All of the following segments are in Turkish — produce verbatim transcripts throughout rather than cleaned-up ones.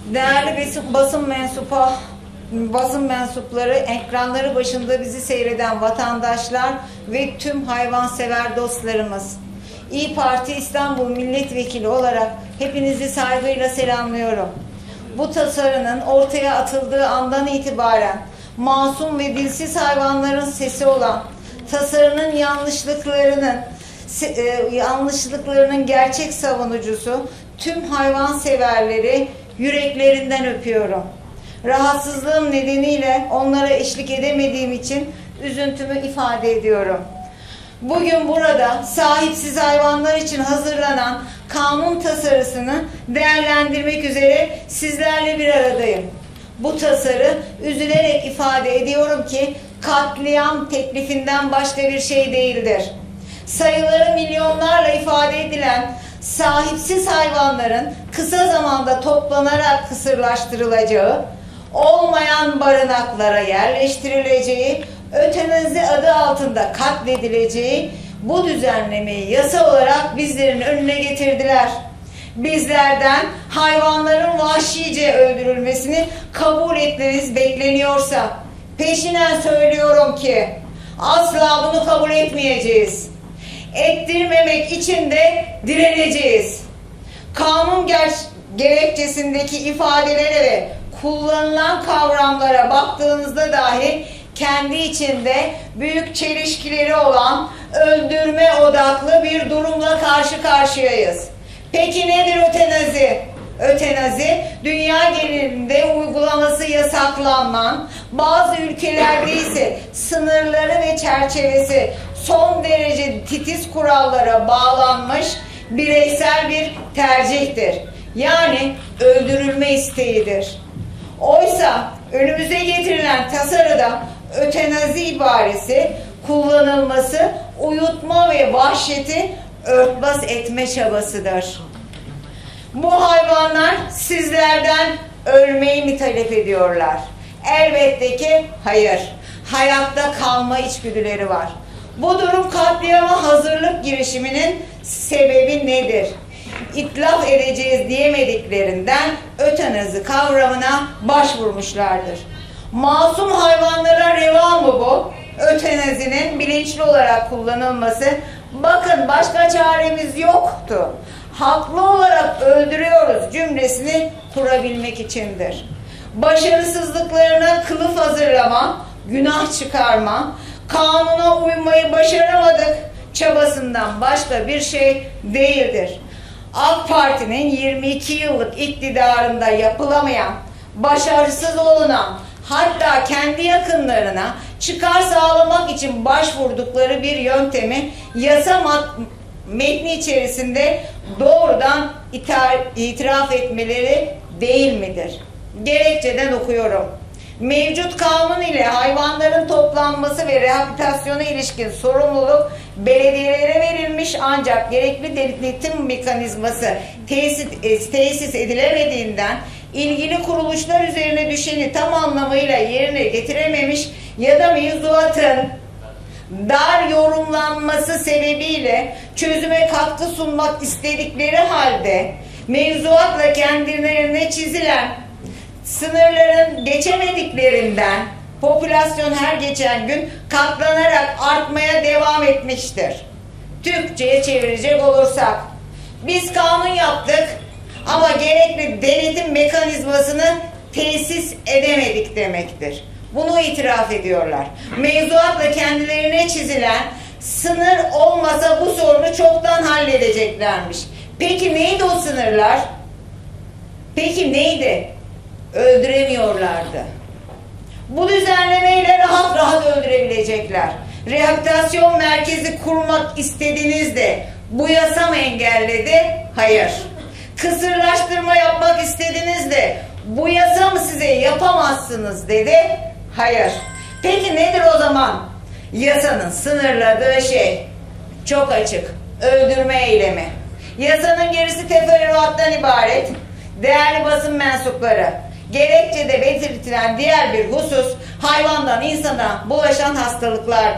Değerli basın, basın mensupu, basın mensupları, ekranları başında bizi seyreden vatandaşlar ve tüm hayvansever dostlarımız. İYİ Parti İstanbul Milletvekili olarak hepinizi saygıyla selamlıyorum. Bu tasarının ortaya atıldığı andan itibaren masum ve dilsiz hayvanların sesi olan, tasarının yanlışlıklarının e, yanlışlıklarının gerçek savunucusu tüm hayvanseverleri yüreklerinden öpüyorum. Rahatsızlığım nedeniyle onlara eşlik edemediğim için üzüntümü ifade ediyorum. Bugün burada sahipsiz hayvanlar için hazırlanan kanun tasarısını değerlendirmek üzere sizlerle bir aradayım. Bu tasarı üzülerek ifade ediyorum ki katliam teklifinden başka bir şey değildir. Sayıları milyonlarla ifade edilen sahipsiz hayvanların kısa zamanda toplanarak kısırlaştırılacağı, olmayan barınaklara yerleştirileceği, ötenazi adı altında katledileceği bu düzenlemeyi yasa olarak bizlerin önüne getirdiler. Bizlerden hayvanların vahşice öldürülmesini kabul etmeniz bekleniyorsa peşinen söylüyorum ki asla bunu kabul etmeyeceğiz. Ettirmemek için de direneceğiz. Kanun ger gerekçesindeki ifadelere ve kullanılan kavramlara baktığınızda dahi kendi içinde büyük çelişkileri olan öldürme odaklı bir durumla karşı karşıyayız. Peki nedir ötenazi? Ötenazi, dünya genelinde uygulaması yasaklanan, bazı ülkelerde ise sınırları ve çerçevesi son derece titiz kurallara bağlanmış bireysel bir tercihtir. Yani öldürülme isteğidir. Oysa önümüze getirilen tasarıda ötenazi ibaresi kullanılması uyutma ve vahşeti örtbas etme çabasıdır. Bu hayvanlar sizlerden ölmeyi mi talep ediyorlar? Elbette ki hayır. Hayatta kalma içgüdüleri var. Bu durum katliama hazırlık girişiminin sebebi nedir? İtlaf edeceğiz diyemediklerinden ötenazi kavramına başvurmuşlardır. Masum hayvanlara reva mı bu? Ötenazinin bilinçli olarak kullanılması, bakın başka çaremiz yoktu, haklı olarak öldürüyoruz cümlesini kurabilmek içindir. Başarısızlıklarına kılıf hazırlama, günah çıkarma, kanuna uymayı başaramadık çabasından başka bir şey değildir. AK Parti'nin yirmi iki yıllık iktidarında yapılamayan, başarısız olunan, hatta kendi yakınlarına çıkar sağlamak için başvurdukları bir yöntemi yasa metni içerisinde doğrudan itiraf etmeleri değil midir? Gerekçeden okuyorum. Mevcut kanun ile hayvanların toplanması ve rehabilitasyona ilişkin sorumluluk belediyelere verilmiş, ancak gerekli denetim mekanizması tesis, tesis edilemediğinden ilgili kuruluşlar üzerine düşeni tam anlamıyla yerine getirememiş ya da mevzuatın dar yorumlanması sebebiyle çözüme katkı sunmak istedikleri halde mevzuatla kendilerine çizilen sınırların geçemediklerinden popülasyon her geçen gün katlanarak artmaya devam etmiştir. Türkçe'ye çevirecek olursak, biz kanun yaptık ama gerekli denetim mekanizmasını tesis edemedik demektir. Bunu itiraf ediyorlar. Mevzuatla kendilerine çizilen sınır olmasa bu sorunu çoktan halledeceklermiş. Peki neydi o sınırlar? Peki neydi? Öldüremiyorlardı. Bu düzenlemeyle rahat rahat öldürebilecekler. Rehabilitasyon merkezi kurmak istediniz de bu yasa mı engelledi? Hayır. Kısırlaştırma yapmak istediniz de bu yasa mı size yapamazsınız dedi? Hayır. Peki nedir o zaman? Yasanın sınırladığı şey çok açık. Öldürme eylemi. Yasanın gerisi teferruattan ibaret. Değerli basın mensupları, gerekçede belirtilen diğer bir husus hayvandan insana bulaşan hastalıklardır.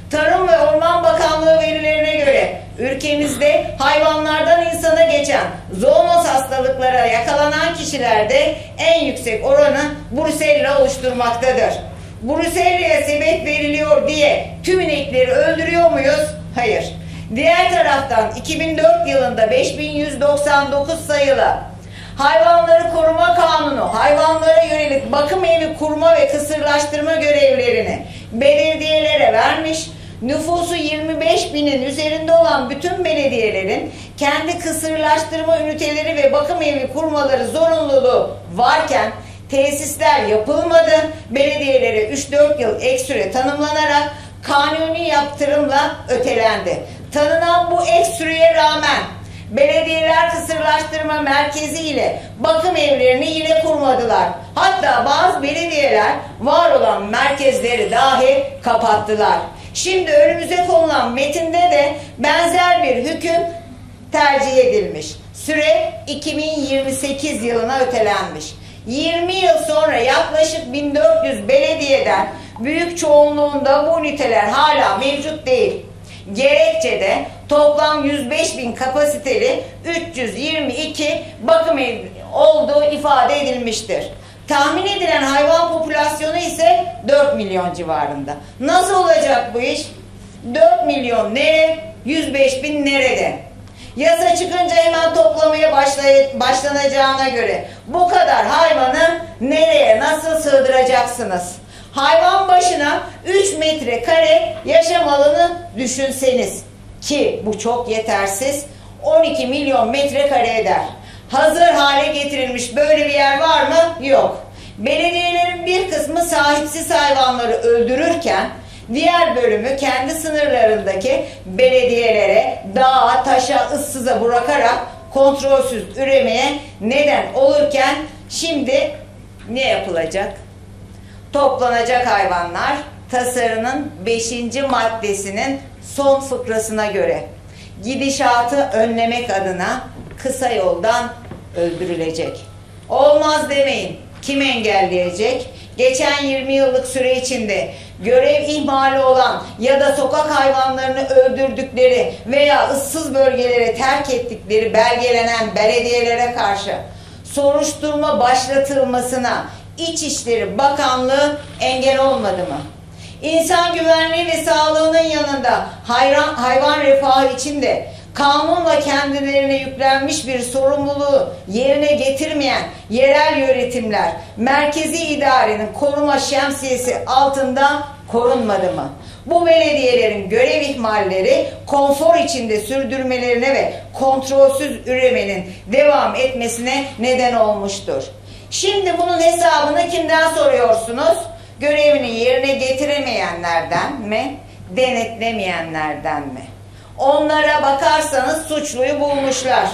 Tarım ve Orman Bakanlığı verilerine göre ülkemizde hayvanlardan insana geçen zoonoz hastalıklara yakalanan kişilerde en yüksek oranı Brusella oluşturmaktadır. Brusella'ya sebep veriliyor diye tüm inekleri öldürüyor muyuz? Hayır. Diğer taraftan iki bin dört yılında beş bin yüz doksan dokuz sayılı Hayvanları Koruma Kanunu, hayvanlara yönelik bakım evi kurma ve kısırlaştırma görevlerini belediyelere vermiş, nüfusu yirmi beş binin üzerinde olan bütün belediyelerin kendi kısırlaştırma üniteleri ve bakım evi kurmaları zorunluluğu varken tesisler yapılmadı. Belediyelere üç dört yıl ek süre tanımlanarak kanuni yaptırımla ötelendi. Tanınan bu ek süreye rağmen belediyeler kısırlaştırma merkezi ile bakım evlerini yine kurmadılar. Hatta bazı belediyeler var olan merkezleri dahi kapattılar. Şimdi önümüze konulan metinde de benzer bir hüküm tercih edilmiş. Süre iki bin yirmi sekiz yılına ötelenmiş. yirmi yıl sonra yaklaşık bin dört yüz belediyeden büyük çoğunluğunda bu üniteler hala mevcut değil. Gerekçede toplam yüz beş bin kapasiteli üç yüz yirmi iki bakım evi olduğu ifade edilmiştir. Tahmin edilen hayvan popülasyonu ise dört milyon civarında. Nasıl olacak bu iş? dört milyon nere? yüz beş bin nerede? Yasa çıkınca hemen toplamaya başlanacağına göre bu kadar hayvanı nereye, nasıl sığdıracaksınız? Hayvan başına üç metrekare yaşam alanı düşünseniz ki bu çok yetersiz, on iki milyon metrekare eder. Hazır hale getirilmiş böyle bir yer var mı? Yok. Belediyelerin bir kısmı sahipsiz hayvanları öldürürken diğer bölümü kendi sınırlarındaki belediyelere dağa, taşa, ıssıza bırakarak kontrolsüz üremeye neden olurken şimdi ne yapılacak? Toplanacak hayvanlar tasarının beşinci maddesinin son fıkrasına göre gidişatı önlemek adına kısa yoldan öldürülecek. Olmaz demeyin. Kim engelleyecek? Geçen yirmi yıllık süre içinde görev ihmali olan ya da sokak hayvanlarını öldürdükleri veya ıssız bölgelere terk ettikleri belgelenen belediyelere karşı soruşturma başlatılmasına İçişleri Bakanlığı engel olmadı mı? İnsan güvenliği ve sağlığının yanında hayvan, hayvan refahı içinde kanunla kendilerine yüklenmiş bir sorumluluğu yerine getirmeyen yerel yönetimler merkezi idarenin koruma şemsiyesi altında korunmadı mı? Bu belediyelerin görev ihmalleri konfor içinde sürdürmelerine ve kontrolsüz üremenin devam etmesine neden olmuştur. Şimdi bunun hesabını kimden soruyorsunuz? Görevini yerine getiremeyenlerden mi? Denetlemeyenlerden mi? Onlara bakarsanız suçluyu bulmuşlar.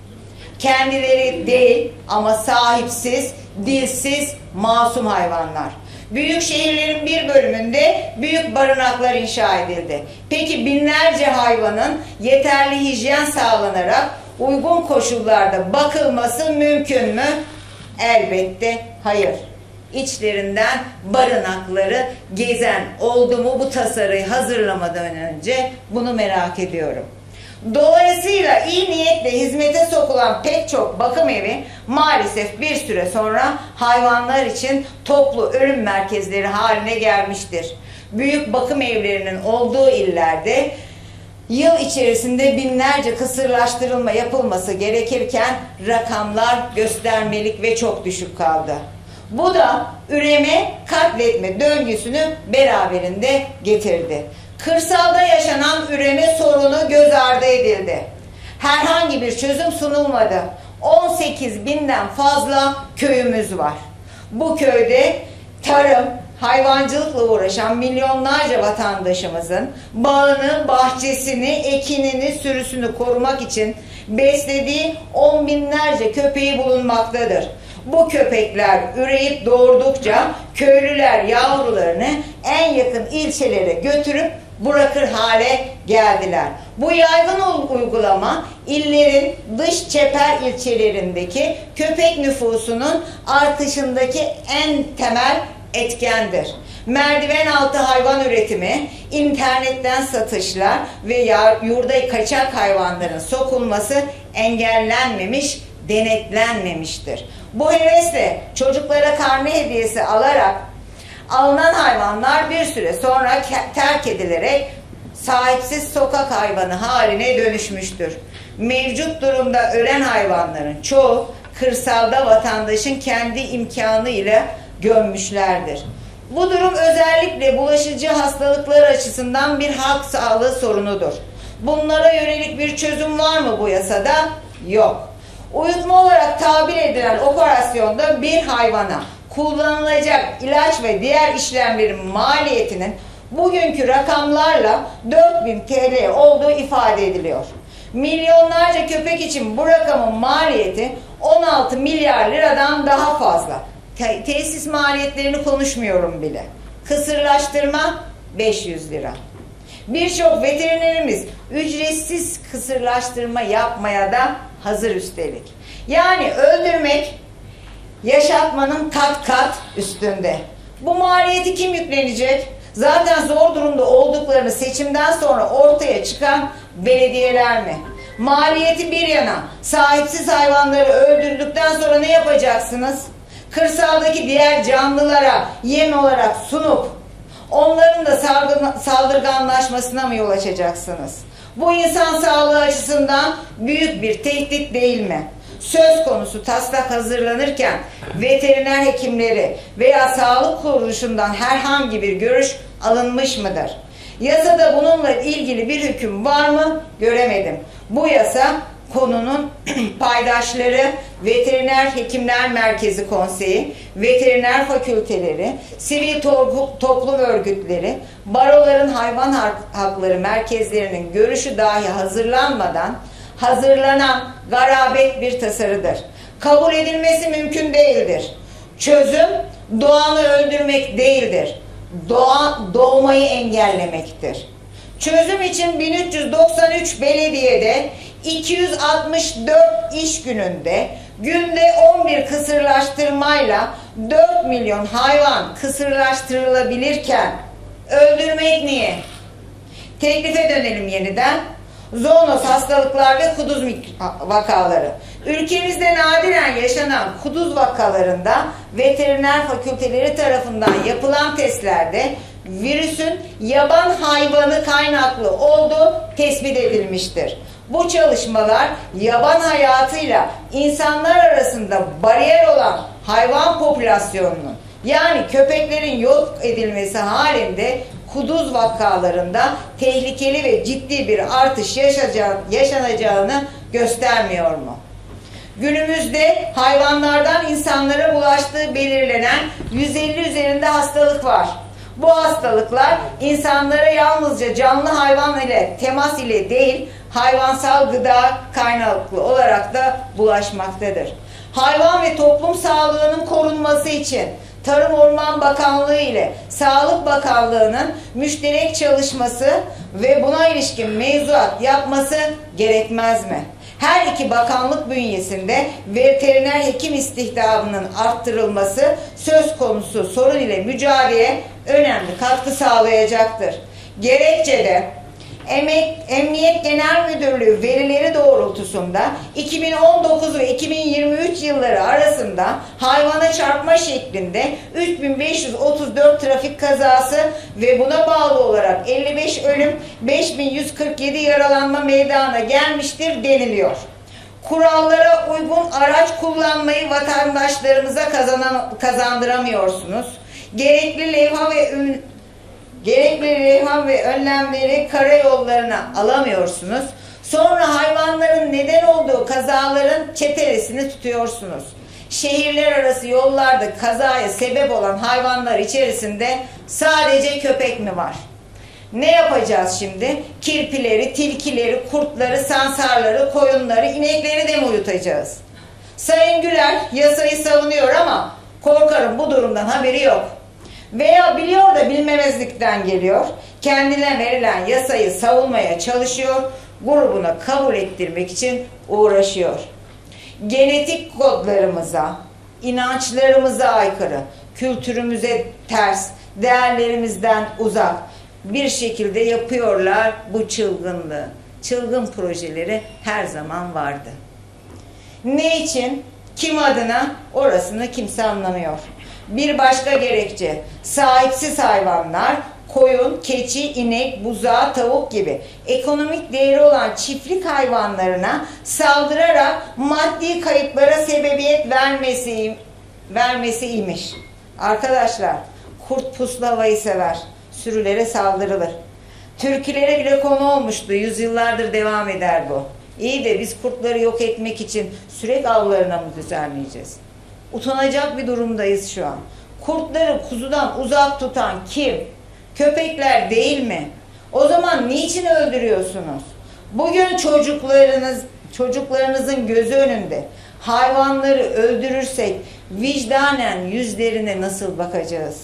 Kendileri değil ama sahipsiz, dilsiz, masum hayvanlar. Büyük şehirlerin bir bölümünde büyük barınaklar inşa edildi. Peki binlerce hayvanın yeterli hijyen sağlanarak uygun koşullarda bakılması mümkün mü? Elbette hayır. İçlerinden barınakları gezen oldu mu bu tasarıyı hazırlamadan önce? Bunu merak ediyorum. Dolayısıyla iyi niyetle hizmete sokulan pek çok bakım evi maalesef bir süre sonra hayvanlar için toplu ölüm merkezleri haline gelmiştir. Büyük bakım evlerinin olduğu illerde yıl içerisinde binlerce kısırlaştırılma yapılması gerekirken rakamlar göstermelik ve çok düşük kaldı. Bu da üreme, katletme döngüsünü beraberinde getirdi. Kırsalda yaşanan üreme sorunu göz ardı edildi. Herhangi bir çözüm sunulmadı. on sekiz binden fazla köyümüz var. Bu köyde tarım, hayvancılıkla uğraşan milyonlarca vatandaşımızın bağını, bahçesini, ekinini, sürüsünü korumak için beslediği on binlerce köpeği bulunmaktadır. Bu köpekler üreyip doğurdukça köylüler yavrularını en yakın ilçelere götürüp bırakır hale geldiler. Bu yaygın uygulama illerin dış çeper ilçelerindeki köpek nüfusunun artışındaki en temel etkendir. merdiven altı hayvan üretimi, internetten satışlar ve yurda kaçak hayvanların sokulması engellenmemiş, denetlenmemiştir. Bu hevesle çocuklara karne hediyesi alarak alınan hayvanlar bir süre sonra terk edilerek sahipsiz sokak hayvanı haline dönüşmüştür. Mevcut durumda ölen hayvanların çoğu kırsalda vatandaşın kendi imkanıyla gömmüşlerdir. Bu durum özellikle bulaşıcı hastalıklar açısından bir halk sağlığı sorunudur. Bunlara yönelik bir çözüm var mı bu yasada? Yok. Uyutma olarak tabir edilen operasyonda bir hayvana kullanılacak ilaç ve diğer işlemlerin maliyetinin bugünkü rakamlarla dört bin T L olduğu ifade ediliyor. Milyonlarca köpek için bu rakamın maliyeti on altı milyar liradan daha fazla. Te tesis maliyetlerini konuşmuyorum bile. Kısırlaştırma beş yüz lira. Birçok veterinerimiz ücretsiz kısırlaştırma yapmaya da hazır üstelik. Yani öldürmek yaşatmanın kat kat üstünde. Bu maliyeti kim yüklenecek? Zaten zor durumda olduklarını seçimden sonra ortaya çıkan belediyeler mi? Maliyeti bir yana, sahipsiz hayvanları öldürdükten sonra ne yapacaksınız? Kırsaldaki diğer canlılara yem olarak sunup onların da saldırganlaşmasına mı yol açacaksınız? Bu insan sağlığı açısından büyük bir tehdit değil mi? Söz konusu taslak hazırlanırken veteriner hekimleri veya sağlık kuruluşundan herhangi bir görüş alınmış mıdır? Yasada bununla ilgili bir hüküm var mı? Göremedim. Bu yasa konunun paydaşları, Veteriner Hekimler Merkezi Konseyi, veteriner fakülteleri, sivil toplum örgütleri, baroların hayvan hakları merkezlerinin görüşü dahi hazırlanmadan hazırlanan garabet bir tasarıdır. Kabul edilmesi mümkün değildir. Çözüm doğanı öldürmek değildir. Doğa, doğmayı engellemektir. Çözüm için bin üç yüz doksan üç belediyede iki yüz altmış dört iş gününde günde on bir kısırlaştırmayla dört milyon hayvan kısırlaştırılabilirken öldürmek niye? Teklife dönelim yeniden. Zoonoz hastalıklar ve kuduz vakaları. Ülkemizde nadiren yaşanan kuduz vakalarında veteriner fakülteleri tarafından yapılan testlerde virüsün yaban hayvanı kaynaklı olduğu tespit edilmiştir. Bu çalışmalar yaban hayatıyla insanlar arasında bariyer olan hayvan popülasyonunun, yani köpeklerin yok edilmesi halinde kuduz vakalarında tehlikeli ve ciddi bir artış yaşanacağını göstermiyor mu? Günümüzde hayvanlardan insanlara bulaştığı belirlenen yüz elli üzerinde hastalık var. Bu hastalıklar insanlara yalnızca canlı hayvan ile temas ile değil, hayvansal gıda kaynaklı olarak da bulaşmaktadır. Hayvan ve toplum sağlığının korunması için Tarım Orman Bakanlığı ile Sağlık Bakanlığı'nın müşterek çalışması ve buna ilişkin mevzuat yapması gerekmez mi? Her iki bakanlık bünyesinde veteriner hekim istihdamının arttırılması söz konusu sorun ile mücadeleye önemli katkı sağlayacaktır. Gerekçede Emek, Emniyet Genel Müdürlüğü verileri doğrultusunda iki bin on dokuz ve iki bin yirmi üç yılları arasında hayvana çarpma şeklinde üç bin beş yüz otuz dört trafik kazası ve buna bağlı olarak elli beş ölüm, beş bin yüz kırk yedi yaralanma meydana gelmiştir deniliyor. Kurallara uygun araç kullanmayı vatandaşlarımıza kazanan, kazandıramıyorsunuz. Gerekli levha ve ün, Gerekli levha ve önlemleri karayollarına alamıyorsunuz. Sonra hayvanların neden olduğu kazaların çetelesini tutuyorsunuz. Şehirler arası yollarda kazaya sebep olan hayvanlar içerisinde sadece köpek mi var? Ne yapacağız şimdi? Kirpileri, tilkileri, kurtları, sansarları, koyunları, inekleri de mi uyutacağız? Sayın Güler yasayı savunuyor ama korkarım bu durumdan haberi yok. Veya biliyor da bilmemezlikten geliyor, kendine verilen yasayı savunmaya çalışıyor, grubuna kabul ettirmek için uğraşıyor. Genetik kodlarımıza, inançlarımıza aykırı, kültürümüze ters, değerlerimizden uzak bir şekilde yapıyorlar bu çılgınlığı. Çılgın projeleri her zaman vardı. Ne için? Kim adına? Orasını kimse anlamıyor. Bir başka gerekçe, sahipsiz hayvanlar, koyun, keçi, inek, buzağı, tavuk gibi ekonomik değeri olan çiftlik hayvanlarına saldırarak maddi kayıplara sebebiyet vermesi, vermesiymiş. Arkadaşlar, kurt puslavayı sever, sürülere saldırılır. Türkülere bile konu olmuştu, yüzyıllardır devam eder bu. İyi de biz kurtları yok etmek için sürek avlarına mı düzenleyeceğiz? Utanacak bir durumdayız şu an. Kurtları kuzudan uzak tutan kim? Köpekler değil mi? O zaman niçin öldürüyorsunuz? Bugün çocuklarınız, çocuklarınızın gözü önünde hayvanları öldürürsek vicdanen yüzlerine nasıl bakacağız?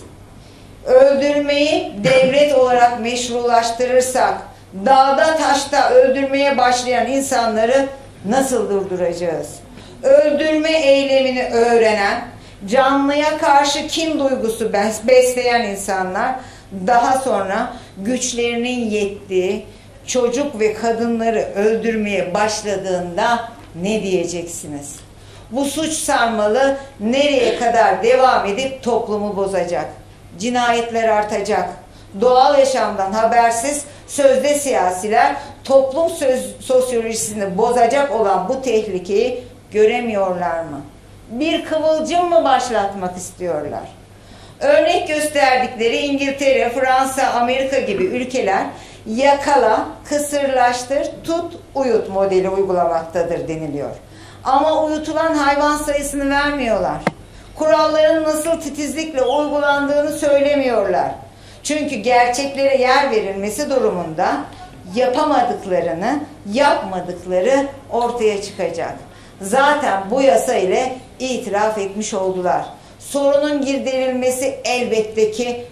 Öldürmeyi devlet olarak meşrulaştırırsak dağda taşta öldürmeye başlayan insanları nasıl durduracağız? Öldürme eylemini öğrenen, canlıya karşı kin duygusu besleyen insanlar daha sonra güçlerinin yettiği çocuk ve kadınları öldürmeye başladığında ne diyeceksiniz? Bu suç sarmalı nereye kadar devam edip toplumu bozacak? Cinayetler artacak. Doğal yaşamdan habersiz sözde siyasiler toplum söz, sosyolojisini bozacak olan bu tehlikeyi göremiyorlar mı? Bir kıvılcım mı başlatmak istiyorlar? Örnek gösterdikleri İngiltere, Fransa, Amerika gibi ülkeler yakala, kısırlaştır, tut, uyut modeli uygulamaktadır deniliyor. Ama uyutulan hayvan sayısını vermiyorlar. Kuralların nasıl titizlikle uygulandığını söylemiyorlar. Çünkü gerçeklere yer verilmesi durumunda yapamadıklarını, yapmadıkları ortaya çıkacak. Zaten bu yasa ile itiraf etmiş oldular. Sorunun giderilmesi elbette ki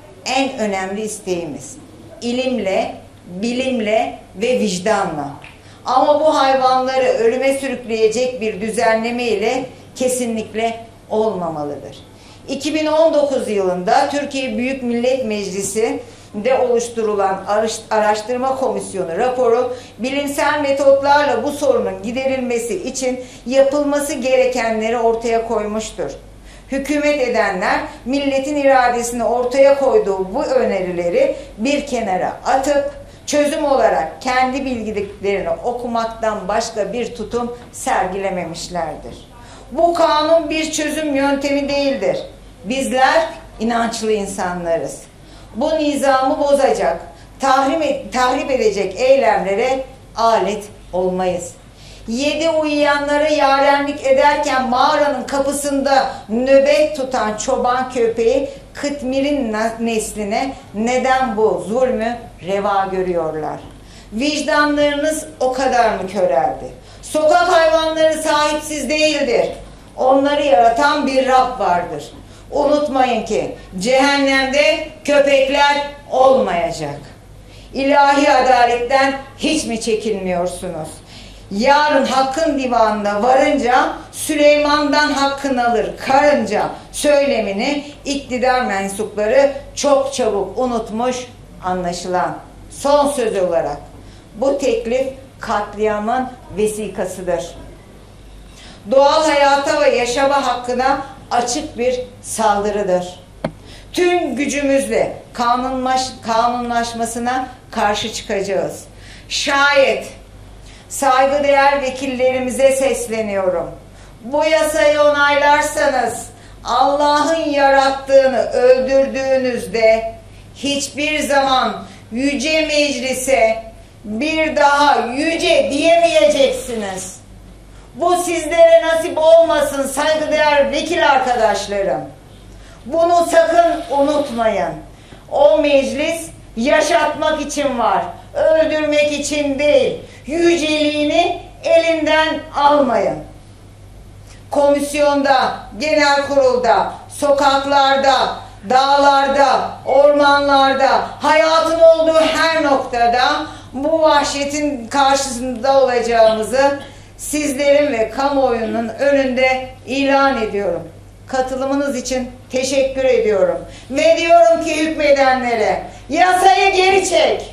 en önemli isteğimiz. İlimle, bilimle ve vicdanla. Ama bu hayvanları ölüme sürükleyecek bir düzenleme ile kesinlikle olmamalıdır. iki bin on dokuz yılında Türkiye Büyük Millet Meclisi'nde oluşturulan araştırma komisyonu raporu bilimsel metotlarla bu sorunun giderilmesi için yapılması gerekenleri ortaya koymuştur. Hükümet edenler milletin iradesini ortaya koyduğu bu önerileri bir kenara atıp çözüm olarak kendi bildiklerini okumaktan başka bir tutum sergilememişlerdir. Bu kanun bir çözüm yöntemi değildir. Bizler inançlı insanlarız. Bu nizamı bozacak, tahrip, tahrip edecek eylemlere alet olmayız. Yedi uyuyanlara yarenlik ederken mağaranın kapısında nöbet tutan çoban köpeği Kıtmir'in nesline neden bu zulmü reva görüyorlar? Vicdanlarınız o kadar mı köreldi? Sokak hayvanları sahipsiz değildir. Onları yaratan bir Rab vardır. Unutmayın ki cehennemde köpekler olmayacak. İlahi adaletten hiç mi çekinmiyorsunuz? Yarın hakkın divanına varınca Süleyman'dan hakkını alır karınca söylemini iktidar mensupları çok çabuk unutmuş anlaşılan. Son söz olarak bu teklif katliamın vesikasıdır. Doğal hayata ve yaşama hakkına açık bir saldırıdır. Tüm gücümüzle kanunlaş, kanunlaşmasına karşı çıkacağız. Şayet saygıdeğer vekillerimize sesleniyorum. Bu yasayı onaylarsanız Allah'ın yarattığını öldürdüğünüzde hiçbir zaman yüce meclise bir daha yüce diyemeyeceksiniz. Bu sizlere nasip olmasın saygıdeğer vekil arkadaşlarım. Bunu sakın unutmayın. O meclis yaşatmak için var, öldürmek için değil. Yüceliğini elinden almayın. Komisyonda, genel kurulda, sokaklarda, dağlarda, ormanlarda, hayatın olduğu her noktada bu vahşetin karşısında olacağımızı sizlerin ve kamuoyunun önünde ilan ediyorum. Katılımınız için teşekkür ediyorum. Ve diyorum ki hükmedenlere, yasayı geri çek.